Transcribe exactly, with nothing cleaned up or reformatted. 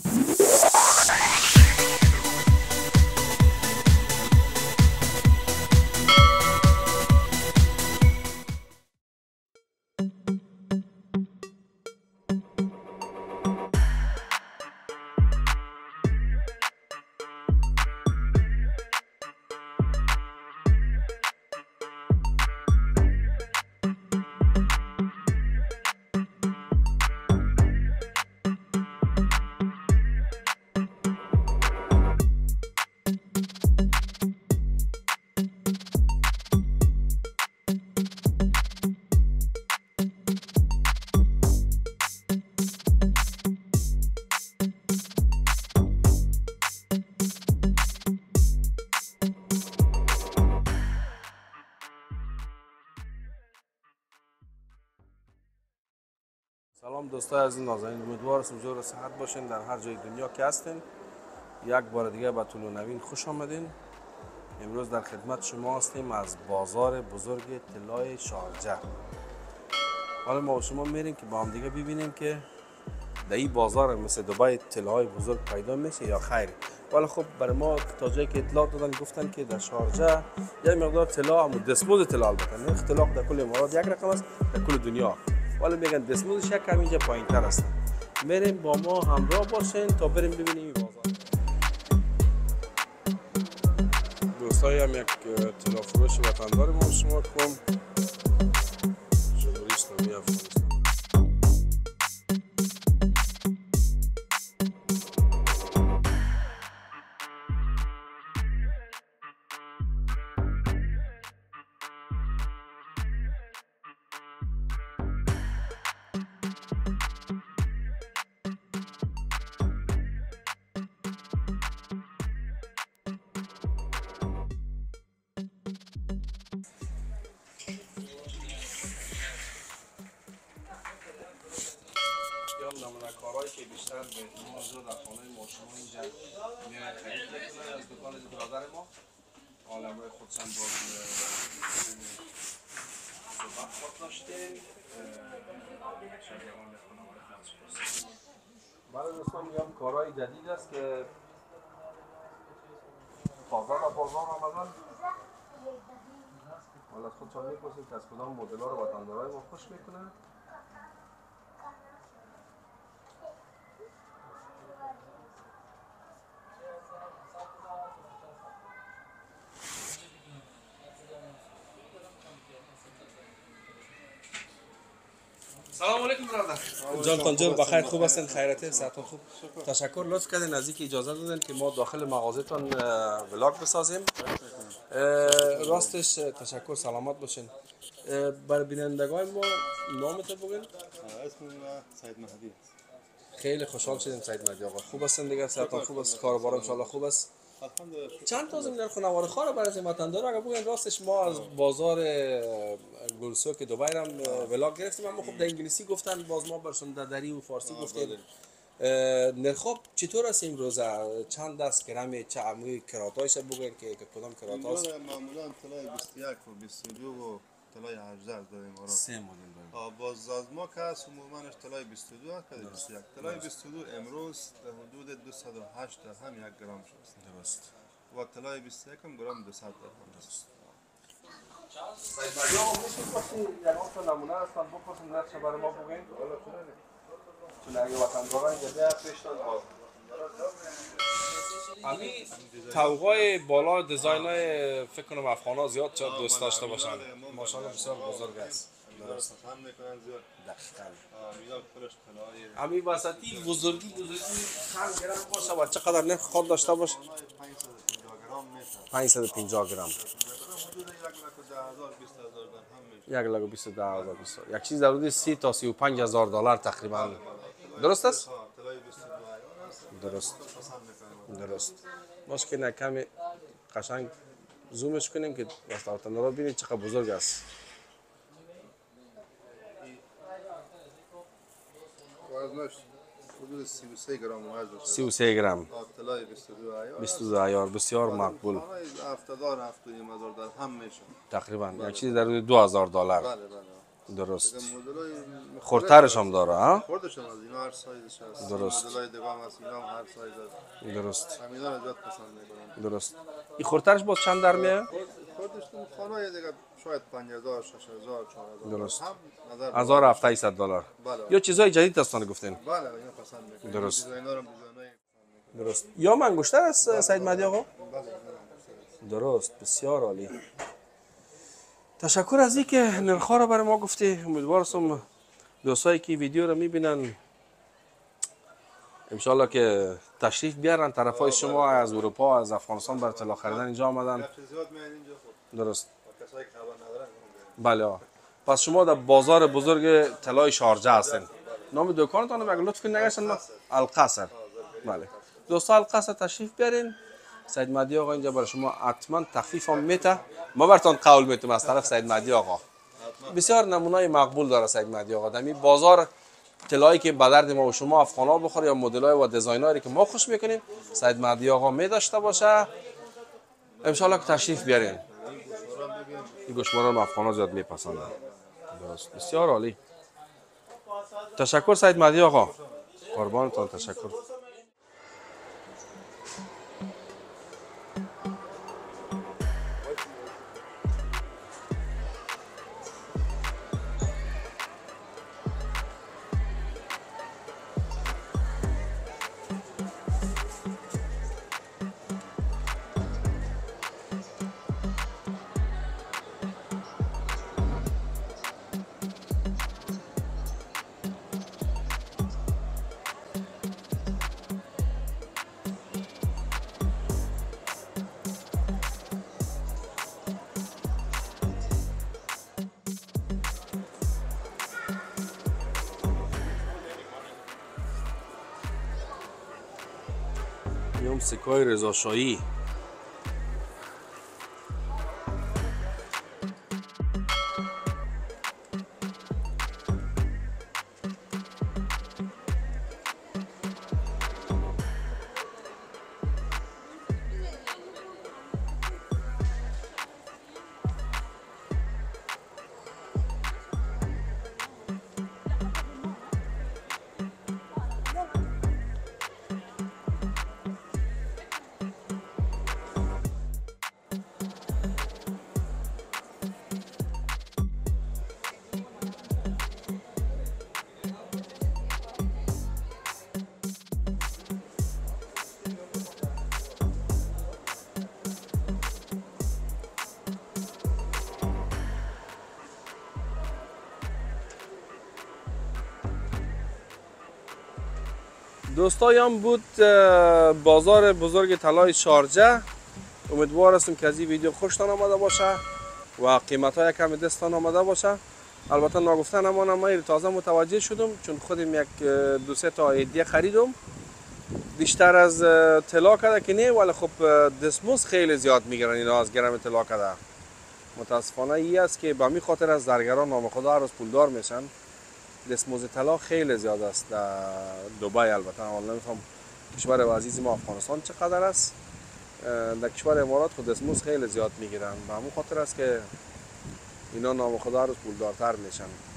سلام دوستای عزیز نازنین، امیدوارم جور و صحت باشین در هر جای دنیا که هستین. یک بار دیگه به طول نوین خوش آمدین. امروز در خدمت شما هستیم از بازار بزرگ طلای شارجه. حالا ما و شما میریم که با هم دیگه ببینیم که در این بازار مثل دبی طلاهای بزرگ پیدا میشه یا خیر. ولی خب برای ما تا جایی که اطلاع دادن گفتن که در شارجه یک مقدار طلا، اما دستمزد طلا البته نه اختلاف در کل امارات یک رقم است، در کل دنیا ولی میگن دستمزدش یک کم اینجا پایین تر است. میریم با ما همراه باشین تا بریم ببینیم این بازار. دوستای هم یک طلا فروش وطندار ما شما کن جمهوری اسلامی افغانستان. نمونه‌کارهایی که بیشتر به موضوع در خانه ما شما اینجا میان خرید میکنن از دکان برادر ما. عالمای خودشان با صحبت خود داشتیم. شاگردان خانواده فرانسوی. برای دوستان میگم کارهای جدید است که تازه در بازار آمدن. حالا از خودشان میپرسید که از کدام مدل‌ها رو وطندارای ما خوش میکنن. سلام علیکم برادر. جان جور بخیر، خوب هستین؟ خیرته؟ صحتتون خوب؟ تشکر، لطف کردین نزدیک اجازه دادن که ما داخل مغازه‌تون ولاگ بسازیم. راستش تشکر، سلامت باشین. بر بینندگان ما نامتون بگین. اسم من سید مهدی است. خیلی خوشحال شدیم سید مهدی آقا. خوب هستین دیگه؟ صحتتون خوب است؟ کاروبار ان شاء الله خوب است؟ چند تا زمین خانوار خاره برای از وطندار اگه بگین راستش ما از بازار گلسو که دبی هم ولاگ گرفتیم، اما خب در انگلیسی گفتن باز ما برشون در دری و فارسی گفتیم. نرخاب چطور است امروز؟ چند دست گرم چه عموی کراتایش بگین که کدام کرات هست؟ معمولا طلای بیست و یک و بیست و دو و طلای هجده داریم ما. سه مدل داریم. باز از ما که هست عموماش طلای بیست و دو است که بیست و یک. طلای بیست و دو امروز در حدود دویست و هشت درهم یک گرم شد. درست. و طلای بیست و یک هم گرم دویست درهم است. سید مهدی آقا میشه باشین یک تا نمونه هستن بپرسین نقشه برای ما بگین؟ حالا چون اگه وطنداران اینجا پیشتان باز امی توقای بالا دیزاین های فکر کنم افغان ها زیاد چند دوست داشته باشن. ماشاءالله بسیار بزرگ است. درست هم میکنن زیاد. دقیقاً. میاد کلش طلای. امی وسطی بزرگی بزرگی چند گرم باشه و چقدر نرخ خود داشته باشه؟ پانصد و پنجاه گرم. یک لاک و بیست و ده هزار بیست. یک چیز در حدود سی تا سی و پنج هزار دلار تقریبا. درست است؟ درست. درست. باشه که نه کمی قشنگ زومش کنیم که وطندارا رو ببینید چقدر بزرگ است. وزنش حدود سی و سه گرم وزن داشت. سی و سه گرم. طلای بیست و دو عیار. بیست و دو عیار بسیار مقبول. هفتاد هزار هفتاد و نیم هزار درهم میشه. تقریبا یک چیز در حدود دو هزار دلار. بله بله. درست. دیگه مدلای مختلف خردترش هست. هم داره ها؟ خردش هم از اینا هر سایزش هست. درست. مدلای دیگه هم هست، اینا هم هر سایز هست. درست. همینا رو زیاد پسند میکنن. درست. این خردترش باز چند در میه؟ خردش تو خانه دیگه شاید پنج هزار، شش هزار، چهار هزار. درست. هم نظر هزار و هفتصد دلار. بله. یا چیزای جدید هستن گفتین؟ بله اینا پسند میکنن. درست. دیزاینر هم دیزاینای درست. یا منگوشتر است سید مهدی آقا؟ بله اینا هم درست. بسیار عالی. تشکر از اینکه نرخ‌ها رو برای ما گفتی. امیدوارم دوستایی که ویدیو رو میبینن انشالله که تشریف بیارن طرفای شما از اروپا از افغانستان برای طلا خریدن اینجا آمدن. زیاد میان اینجا خب. درست. کسایی که خبر ندارن اون بله آقا. پس شما در بازار بزرگ طلای شارجه هستین. نام دکانتون رو لطف کنید نگشتن ما القصر. بله. دوستا القصر تشریف بیارین. سید مهدی آقا اینجا برای شما حتما تخفیف هم میته. ما براتون قول میتونم از طرف سید مهدی آقا. بسیار نمونای مقبول داره سید مهدی آقا. در بازار طلایی که به درد ما و شما افغانا بخوره یا مدلای و دیزاینری که ما خوش میکنیم سید مهدی آقا می داشته باشه. ان شاء الله که تشریف بیارین. این گوشوارا افغانا زیاد میپسندن. درست. بسیار عالی. تشکر سید مهدی آقا. قربانتون تشکر. یوم سکای رضاشاهی. دوستایم بود بازار بزرگ طلای شارجه. امیدوار هستم که از این ویدیو خوشتان آمده باشه و قیمت های کمی دستان آمده باشه. البته نگفتن اما من تازه متوجه شدم چون خودم یک دو سه تا ایدیه خریدم بیشتر از طلا کده که نه، ولی خب دستمزد خیلی زیاد میگیرن اینا از گرم طلا کده. متاسفانه ای است که به همین خاطر از زرگران نام خدا هر روز پولدار میشن. دستمزد طلا خیلی زیاد است در دبی. البته حالا نمیفهم کشور عزیز ما افغانستان چقدر است. در کشور امارات خود دستمزد خیلی زیاد میگیرن، به همون خاطر است که اینا نام خدا هر روز پولدارتر میشن.